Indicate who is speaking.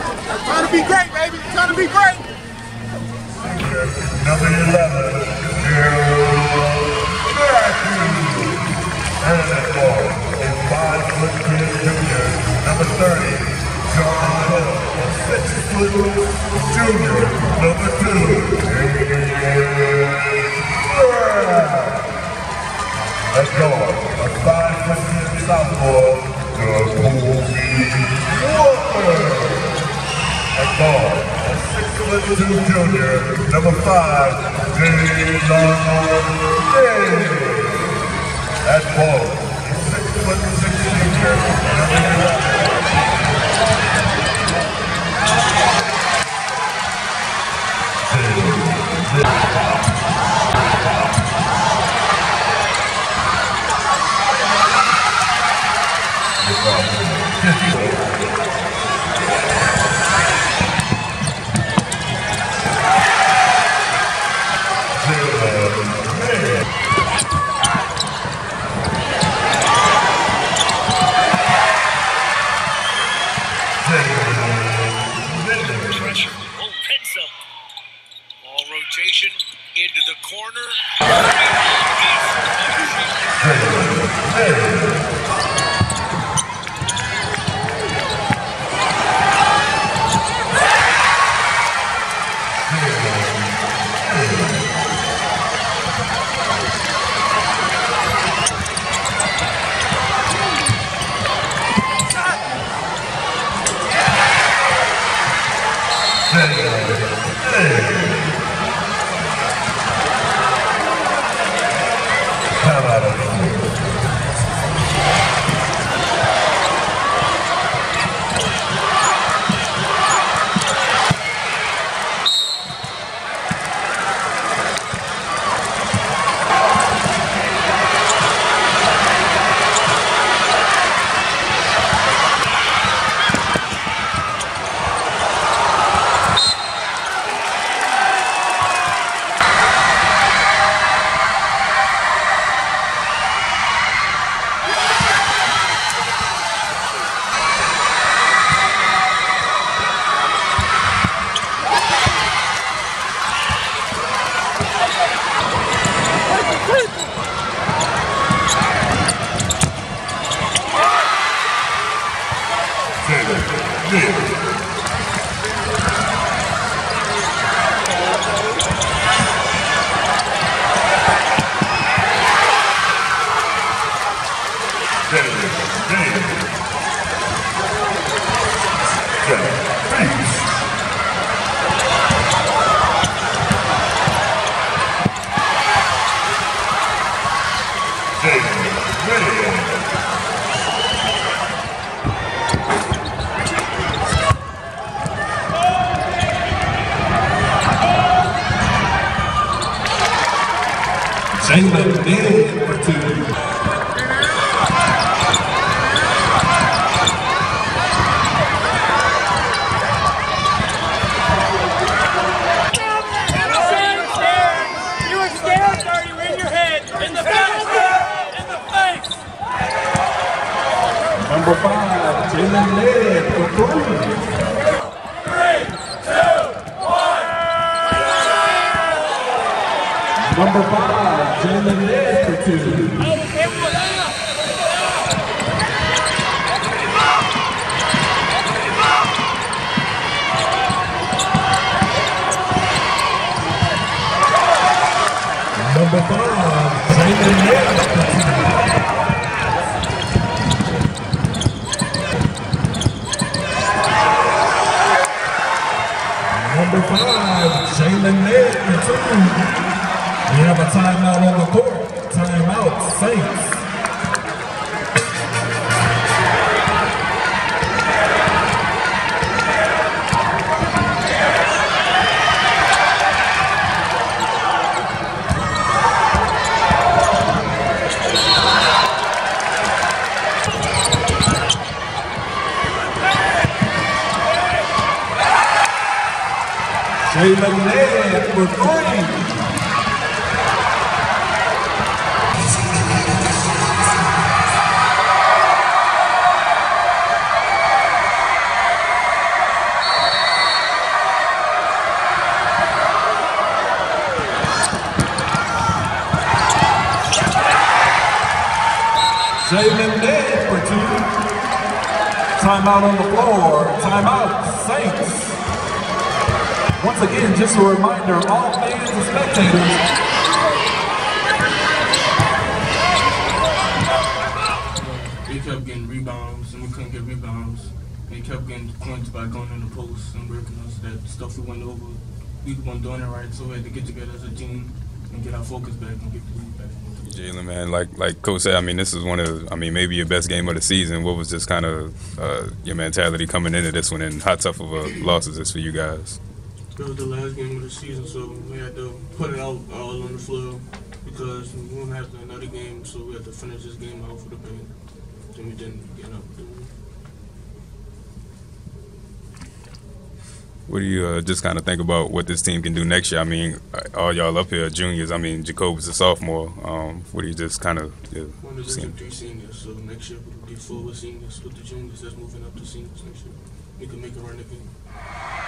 Speaker 1: Trying to be great, baby. Trying to be great.
Speaker 2: Number 11, and that ball is 5'10" junior. Number 30, John Hill, 6' junior. Number 2, let's go. A 5'10" sophomore, Let's go. A 6'2" junior, number 5, Jalen Ned. That's ball. A 6'6" junior, number
Speaker 3: rotation into the corner.
Speaker 4: Jalen Ned for 2. Number 5, Jalen Ned for 3.
Speaker 1: 3, 2, 1.
Speaker 4: Number 5, Jalen Ned for 2. Number 5, Jalen Ned for 2. Number 5, Jalen Ned for 2. We have a timeout on the court. Timeout, Saints. Jalen Ned for 3. Jalen Ned for 2. Timeout on the floor. Timeout, Saints. Once again, just a reminder, all fans and spectators.
Speaker 5: We kept getting rebounds, and we couldn't get rebounds. They kept getting points by going in the post and working us. That stuff we went over, we weren't doing it right, so we had to get together as a team and get our focus back and get the lead back.
Speaker 6: Jalen, man, like Coach said, I mean, this is one of, I mean, maybe your best game of the season. What was just kind of your mentality coming into this one, and how tough of a loss is this for you guys?
Speaker 5: It was the last game of the season, so we had to put it out all on the floor because we won't have another game, so we had to finish this game out for the band. And we didn't get up.
Speaker 6: What do you just kind of think about what this team can do next year? I mean, all y'all up here are juniors. I mean, Jacob's a sophomore. What do you just kind of
Speaker 5: One of these are 3 seniors, so next year we'll be 4 seniors with the juniors that's moving up to seniors next year. We can make a run again.